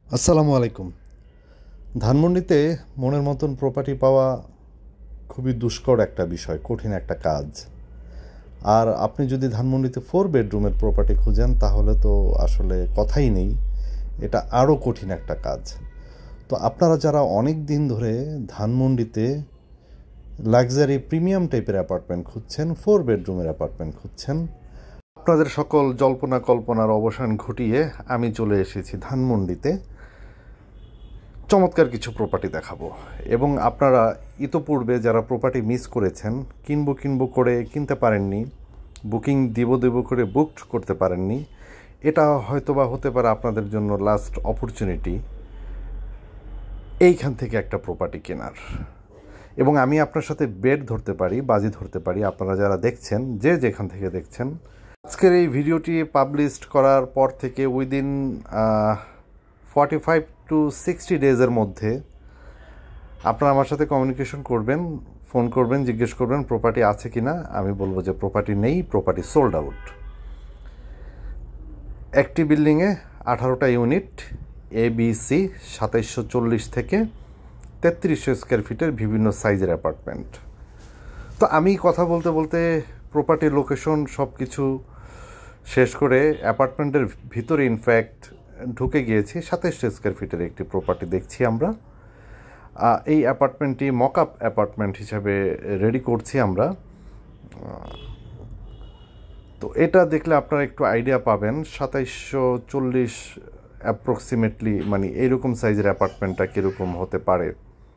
আসসালামু আলাইকুম। ধানমন্ডিতে মনের মতন প্রপার্টি পাওয়া খুবই দুষ্কর একটা বিষয়, কঠিন একটা কাজ। আর আপনি যদি ধানমন্ডিতে 4 বেডরুমের প্রপার্টি খুঁজেন তাহলে তো আসলে কথাই নেই, এটা আরও কঠিন একটা কাজ। তো আপনারা যারা অনেক দিন ধরে ধানমন্ডিতে লাক্সারি প্রিমিয়াম টাইপের অ্যাপার্টমেন্ট খুঁজছেন, 4 বেডরুমের অ্যাপার্টমেন্ট খুঁজছেন, আপনাদের সকল জল্পনা কল্পনার অবসান ঘটিয়ে আমি চলে এসেছি ধানমন্ডিতে চমৎকার কিছু প্রপার্টি দেখাবো। এবং আপনারা ইতোপূর্বে যারা প্রপার্টি মিস করেছেন, কিনবো করে কিনতে পারেননি, বুকিং দেব করে বুকড করতে পারেননি, এটা হয়তোবা হতে পারে আপনাদের জন্য লাস্ট অপরচুনিটি এইখান থেকে একটা প্রপার্টি কেনার। এবং আমি আপনার সাথে বেট ধরতে পারি, বাজি ধরতে পারি, আপনারা যারা দেখছেন, যে যেখান থেকে দেখছেন, আজকের এই ভিডিওটি পাবলিশড করার পর থেকে উইদিন 45 to 60 ডেজের মধ্যে আপনারা আমার সাথে কমিউনিকেশন করবেন, ফোন করবেন, জিজ্ঞেস করবেন প্রপার্টি আছে কি না। আমি বলবো যে প্রপার্টি নেই, প্রপার্টি সোল্ড আউট। একটি বিল্ডিংয়ে 18টা ইউনিট, ABC, 2740 থেকে 3300 স্কোয়ার ফিটের বিভিন্ন সাইজের অ্যাপার্টমেন্ট। তো আমি কথা বলতে বলতে প্রপার্টির লোকেশন সব কিছু শেষ করে অ্যাপার্টমেন্টের ভিতরে ইনফ্যাক্ট ঢুকে গিয়েছি। 2700 স্কোয়ার ফিটের একটি প্রপার্টি দেখছি আমরা। এই অ্যাপার্টমেন্টটি মক আপ অ্যাপার্টমেন্ট হিসাবে রেডি করছি আমরা। তো এটা দেখলে আপনারা একটু আইডিয়া পাবেন 2740 অ্যাপ্রক্সিমেটলি মানে এইরকম সাইজের অ্যাপার্টমেন্টটা কীরকম হতে পারে।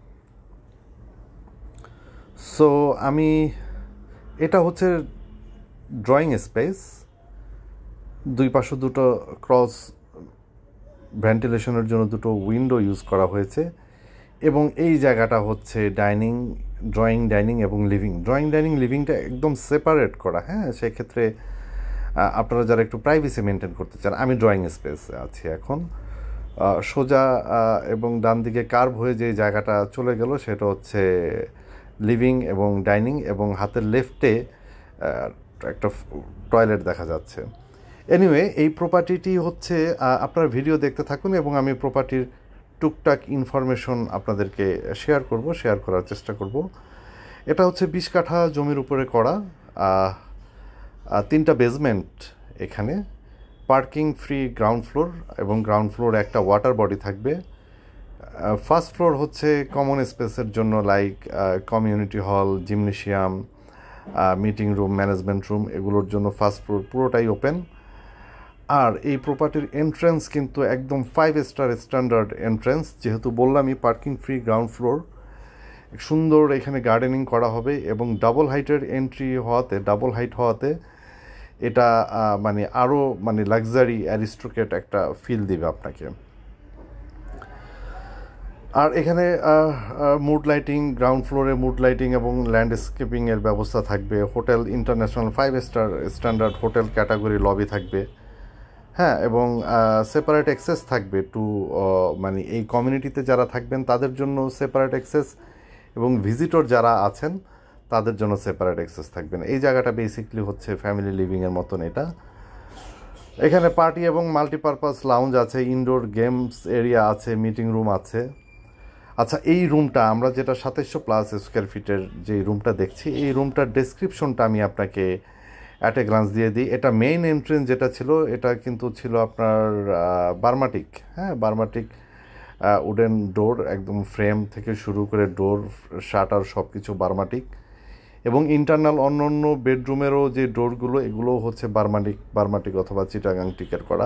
সো এটা হচ্ছে ড্রয়িং স্পেস, দুই পাশে দুটো ক্রস ভেন্টিলেশনের জন্য দুটো উইন্ডো ইউজ করা হয়েছে। এবং এই জায়গাটা হচ্ছে ড্রয়িং ডাইনিং এবং লিভিংটা একদম সেপারেট করা। হ্যাঁ, সেক্ষেত্রে আপনারা যারা একটু প্রাইভেসি মেনটেন করতে চান, আমি ড্রয়িং স্পেসে আছি এখন। সোজা এবং ডান দিকে কার্ভ হয়ে যে জায়গাটা চলে গেল সেটা হচ্ছে লিভিং এবং ডাইনিং, এবং হাতের লেফটে একটা টয়লেট দেখা যাচ্ছে। এনিওয়ে, এই প্রপার্টিটি হচ্ছে, আপনারা ভিডিও দেখতে থাকুন এবং আমি প্রপার্টির টুকটাক ইনফরমেশন আপনাদেরকে শেয়ার করার চেষ্টা করব। এটা হচ্ছে 20 কাঠা জমির উপরে করা, 3টা বেসমেন্ট এখানে, পার্কিং ফ্রি গ্রাউন্ড ফ্লোর, এবং গ্রাউন্ড ফ্লোরে একটা ওয়াটার বডি থাকবে। ফার্স্ট ফ্লোর হচ্ছে কমন স্পেসের জন্য, like community hall, gymnasium, meeting room, management room, এগুলোর জন্য ফার্স্ট ফ্লোর পুরোটাই ওপেন। আর এই প্রপার্টির এন্ট্রেন্স কিন্তু একদম 5 স্টার স্ট্যান্ডার্ড এন্ট্রেন্স, যেহেতু বললামই পার্কিং ফ্রি গ্রাউন্ড ফ্লোর। সুন্দর এখানে গার্ডেনিং করা হবে এবং ডাবল হাইট হওয়াতে এটা আরও লাক্সারি অ্যারিস্টোক্রেট একটা ফিল দিবে আপনাকে। আর এখানে মুড লাইটিং, গ্রাউন্ড ফ্লোরে মুড লাইটিং এবং ল্যান্ডস্কেপিংয়ের ব্যবস্থা থাকবে। Hotel, international 5 star standard hotel category lobby থাকবে। হ্যাঁ, এবং সেপারেট অ্যাক্সেস থাকবে টু এই কমিউনিটিতে যারা থাকবেন তাদের জন্য সেপারেট অ্যাক্সেস, এবং ভিজিটর যারা আছেন তাদের জন্য সেপারেট অ্যাক্সেস থাকবেন। এই জায়গাটা বেসিকলি হচ্ছে ফ্যামিলি লিভিংয়ের মতন এটা। এখানে পার্টি এবং মাল্টিপারপাস লাউঞ্জ আছে, ইনডোর গেমস এরিয়া আছে, মিটিং রুম আছে। আচ্ছা, এই রুমটা আমরা যেটা 2700+ স্কোয়ার ফিটের যে রুমটা দেখছি, এই রুমটার ডেসক্রিপশনটা আমি আপনাকে অ্যাট এ গ্লান্স দিয়ে দিই। এটা মেইন এন্ট্রেন্স যেটা ছিল, এটা কিন্তু ছিল আপনার বার্মাটিক। হ্যাঁ, বার্মাটিক উডেন ডোর, একদম ফ্রেম থেকে শুরু করে ডোর, শাটার সব কিছু বার্মাটিক। এবং ইন্টারনাল অন্য বেডরুমেরও যে ডোরগুলো, এগুলোও হচ্ছে বার্মাটিক অথবা চিটাগাং টিকের করা।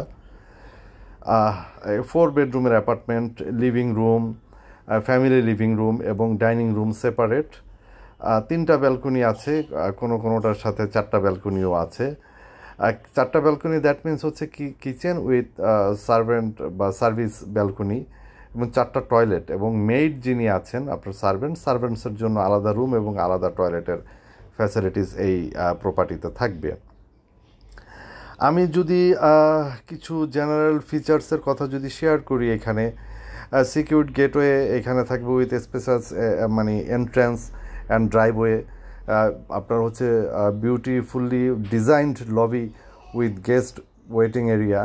4 বেডরুমের apartment, living room, family living room এবং ডাইনিং রুম সেপারেট। 3টা ব্যালকনি আছে, কোনোটার সাথে 4টা ব্যালকনিও আছে। 4টা ব্যালকনি, দ্যাট মিনস হচ্ছে কিচেন উইথ সার্ভেন্ট বা সার্ভিস ব্যালকনি, এবং 4টা টয়লেট, এবং মেইড যিনি আছেন আপনার সার্ভেন্টসের জন্য আলাদা রুম এবং আলাদা টয়লেটের ফ্যাসিলিটিস এই প্রপার্টিতে থাকবে। আমি যদি কিছু জেনারেল ফিচার্সের কথা যদি শেয়ার করি, এখানে সিকিউরড গেটওয়ে এখানে থাকবে with special entrance and driveway. আপনার হচ্ছে beautifully designed lobby with guest waiting area,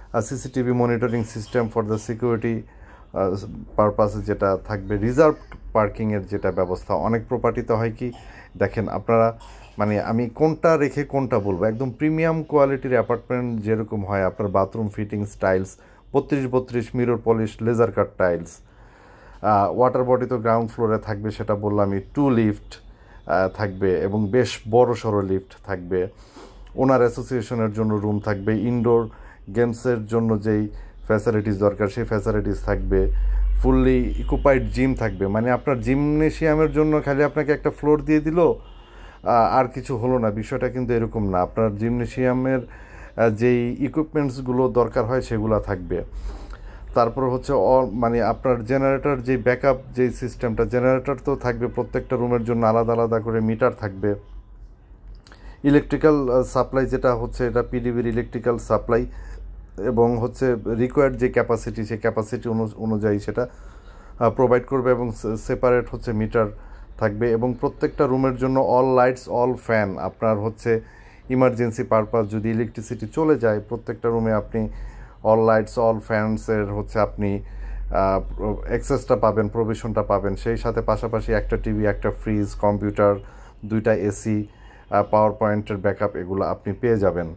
CCTV monitoring system for the security পারপাসে যেটা থাকবে, রিজার্ভ পার্কিংয়ের যেটা ব্যবস্থা। অনেক প্রপার্টিতে হয় কি দেখেন আপনারা, মানে আমি কোনটা রেখে কোনটা বলবো, একদম প্রিমিয়াম কোয়ালিটির অ্যাপার্টমেন্ট যেরকম হয় আপনার bathroom fittings tiles 32-32 mirror polish laser cut tiles, water body তো গ্রাউন্ড ফ্লোরে থাকবে, সেটা বললামই। 2 লিফট থাকবে এবং বেশ বড় সড়ো লিফট থাকবে। ওনার অ্যাসোসিয়েশনের জন্য রুম থাকবে, ইনডোর গেমসের জন্য যেই ফ্যাসিলিটিস দরকার সেই ফ্যাসিলিটিস থাকবে, ফুললি ইকুপাইড জিম থাকবে। মানে আপনার জিমনেশিয়ামের জন্য খালি আপনাকে একটা ফ্লোর দিয়ে দিল আর কিছু হলো না, বিষয়টা কিন্তু এরকম না। আপনার জিমনেশিয়ামের যেই ইকুইপমেন্টসগুলো দরকার হয় সেগুলো থাকবে। তারপর হচ্ছে মানে আপনার জেনারেটর যে ব্যাকআপ যে সিস্টেমটা, জেনারেটর তো থাকবে প্রত্যেকটা রুমের জন্য আলাদা আলাদা করে মিটার থাকবে। ইলেকট্রিক্যাল সাপ্লাই যেটা হচ্ছে এটা পিডিবির ইলেকট্রিক্যাল সাপ্লাই, এবং হচ্ছে রিকোয়ার্ড যে ক্যাপাসিটি সেই ক্যাপাসিটি অনুযায়ী সেটা প্রোভাইড করবে, এবং সেপারেট হচ্ছে মিটার থাকবে। এবং প্রত্যেকটা রুমের জন্য অল লাইটস অল ফ্যান, আপনার হচ্ছে ইমার্জেন্সি পারপাস যদি ইলেকট্রিসিটি চলে যায় প্রত্যেকটা রুমে আপনি অল লাইটস অল ফ্যানসের হচ্ছে আপনি অ্যাক্সেসটা পাবেন, প্রভিশনটা পাবেন। সেই সাথে পাশাপাশি একটা টিভি, একটা ফ্রিজ, কম্পিউটার, 2টা এসি, পাওয়ার পয়েন্টের ব্যাকআপ এগুলো আপনি পেয়ে যাবেন।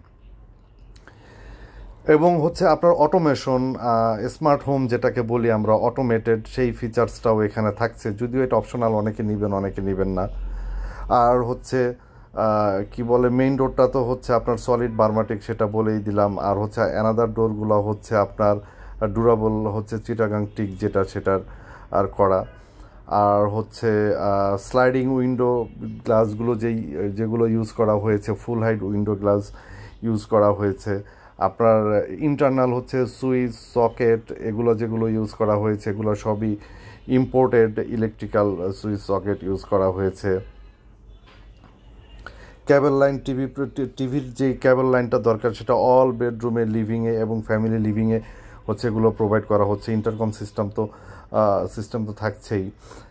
এবং হচ্ছে আপনার অটোমেশন, স্মার্ট হোম যেটাকে বলি আমরা, অটোমেটেড সেই ফিচার্সটাও এখানে থাকছে, যদিও এটা অপশনাল, অনেকে নেবেন অনেকে নেবেন না। আর হচ্ছে কি বলে, মেইন ডোরটা তো হচ্ছে আপনার সলিড বার্মাটিক, সেটা বলেই দিলাম। আর হচ্ছে অ্যানাদার ডোরগুলো হচ্ছে আপনার ডুরাবল হচ্ছে চিটাগাং টিক যেটা সেটার আর করা। আর হচ্ছে স্লাইডিং উইন্ডো গ্লাসগুলো যেগুলো ইউজ করা হয়েছে, full height window glass use করা হয়েছে। আপনার ইন্টারনাল হচ্ছে সুইচ সকেট এগুলো যেগুলো ইউজ করা হয়েছে এগুলো সবই imported electrical switch socket use করা হয়েছে। ক্যাবেল লাইন, টিভির যে ক্যাবেল লাইনটা দরকার সেটা অল বেডরুমে, লিভিংয়ে এবং ফ্যামিলি লিভিংয়ে হচ্ছে এগুলো প্রোভাইড করা হচ্ছে। ইন্টারকম সিস্টেম তো থাকছেই।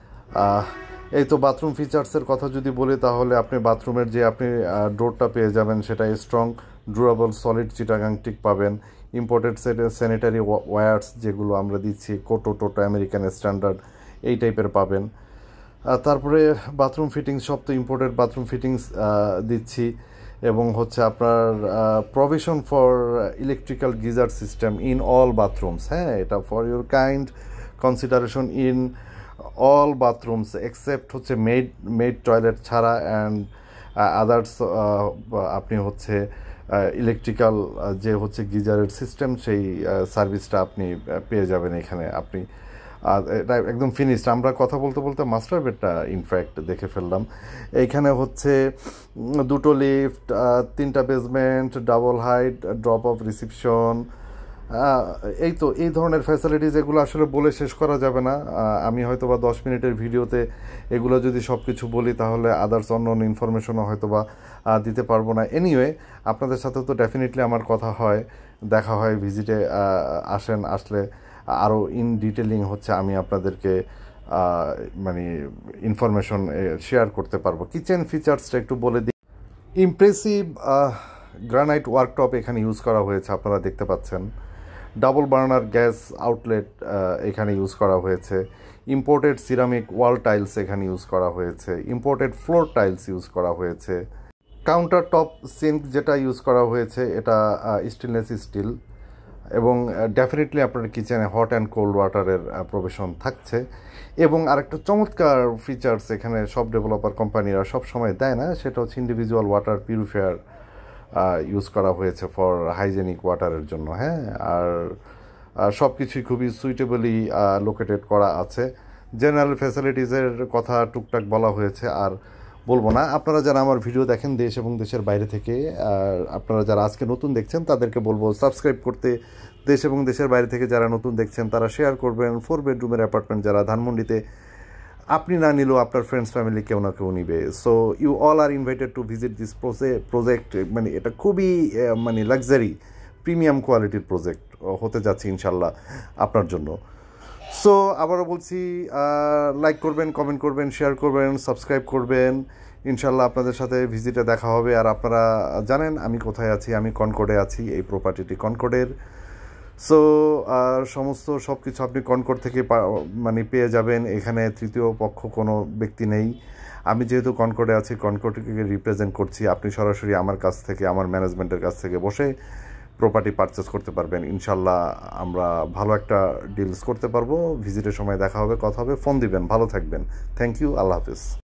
এই তো বাথরুম ফিচার্সের কথা যদি বলি তাহলে আপনি বাথরুমের যে আপনি ডোরটা পেয়ে যাবেন সেটা strong durable solid Chittagong teak পাবেন। ইম্পোর্টেড স্যানিটারি ওয়্যার্স যেগুলো আমরা দিচ্ছি, টোটো আমেরিকান স্ট্যান্ডার্ড এই টাইপের পাবেন। তারপরে বাথরুম ফিটিংস, সব তো ইম্পোর্টেড বাথরুম ফিটিংস দিচ্ছি। এবং হচ্ছে আপনার provision for electrical geyser system in all bathrooms. হ্যাঁ, এটা for your kind consideration in all bathrooms except হচ্ছে মেড টয়লেট ছাড়া, অ্যান্ড আদার্স আপনি হচ্ছে ইলেকট্রিক্যাল যে হচ্ছে গিজারের সিস্টেম সেই সার্ভিসটা আপনি পেয়ে যাবেন এখানে। আপনি এটা একদম ফিনিশড। আমরা কথা বলতে বলতে মাস্টার বেডটা ইনফ্যাক্ট দেখে ফেললাম। এইখানে হচ্ছে 2টো লিফট, 3টা basement, double height, drop off reception, এই তো এই ধরনের ফ্যাসিলিটিস এগুলো আসলে বলে শেষ করা যাবে না। আমি হয়তো বা 10 মিনিটের ভিডিওতে এগুলো যদি সব কিছু বলি তাহলে আদার্স অন্য ইনফরমেশনও হয়তো বা দিতে পারবো না। এনিওয়ে, আপনাদের সাথে তো ডেফিনেটলি আমার কথা হয়, দেখা হয়, ভিজিটে আসলে আরও ইন ডিটেলিং হচ্ছে আমি আপনাদেরকে মানে ইনফরমেশন শেয়ার করতে পারবো। কিচেন ফিচার্সটা একটু বলে দিই। ইমপ্রেসিভ গ্রানাইট ওয়ার্কটপ এখানে ইউজ করা হয়েছে, আপনারা দেখতে পাচ্ছেন। ডাবল বার্নার গ্যাস আউটলেট এখানে ইউজ করা হয়েছে। ইম্পোর্টেড সিরামিক ওয়াল টাইলস এখানে ইউজ করা হয়েছে। ইম্পোর্টেড ফ্লোর টাইলস ইউজ করা হয়েছে। কাউন্টার টপ সিঙ্ক যেটা ইউজ করা হয়েছে এটা স্টেনলেস স্টিল। এবং ডেফিনেটলি আপনার কিচেনে হট অ্যান্ড কোল্ড ওয়াটারের প্রভিশন থাকছে। এবং আরেকটা চমৎকার ফিচার্স এখানে সব ডেভেলপার কোম্পানিরা সব সময় দেয় না, সেটা হচ্ছে ইন্ডিভিজুয়াল ওয়াটার পিউরিফায়ার ইউজ করা হয়েছে ফর হাইজেনিক ওয়াটারের জন্য। হ্যাঁ, আর সব কিছুই খুবই সুইটেবলি লোকেটেড করা আছে। জেনারেল ফ্যাসিলিটিসের কথা টুকটাক বলা হয়েছে, আর বলবো না। আপনারা যারা আমার ভিডিও দেখেন দেশ এবং দেশের বাইরে থেকে, আপনারা যারা আজকে নতুন দেখছেন তাদেরকে বলবো সাবস্ক্রাইব করতে। দেশ এবং দেশের বাইরে থেকে যারা নতুন দেখছেন তারা শেয়ার করবেন। 4 বেডরুমের অ্যাপার্টমেন্ট যারা ধানমন্ডিতে, আপনি না নিলেও আপনার ফ্রেন্ডস ফ্যামিলি কেউ না কেউ নিবে। So you all are invited to visit this project. মানে এটা খুবই মানে লাক্সারি প্রিমিয়াম কোয়ালিটির প্রজেক্ট হতে যাচ্ছে ইনশাল্লাহ আপনার জন্য। সো আবারও বলছি, লাইক করবেন, কমেন্ট করবেন, শেয়ার করবেন, সাবস্ক্রাইব করবেন। ইনশাল্লাহ আপনাদের সাথে ভিজিটে দেখা হবে। আর আপনারা জানেন আমি কোথায় আছি, আমি কনকর্ডে আছি। এই প্রপার্টিটি কনকর্ডের সো সমস্ত সব কিছু আপনি কনকর্ড থেকে মানে পেয়ে যাবেন। এখানে তৃতীয় পক্ষ কোনো ব্যক্তি নেই। আমি যেহেতু কনকর্ডে আছি, কনকর্ডকে রিপ্রেজেন্ট করছি। আপনি সরাসরি আমার কাছ থেকে, আমার ম্যানেজমেন্টের কাছ থেকে বসে প্রপার্টি পারচেস করতে পারবেন। ইনশাল্লাহ আমরা ভালো একটা ডিলস করতে পারবো। ভিজিটের সময় দেখা হবে, কথা হবে, ফোন দিবেন। ভালো থাকবেন। Thank you. আল্লাহ হাফিজ।